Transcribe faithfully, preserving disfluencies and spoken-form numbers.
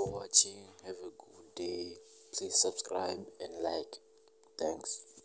for watching. Have a good day. Please subscribe and like. Thanks.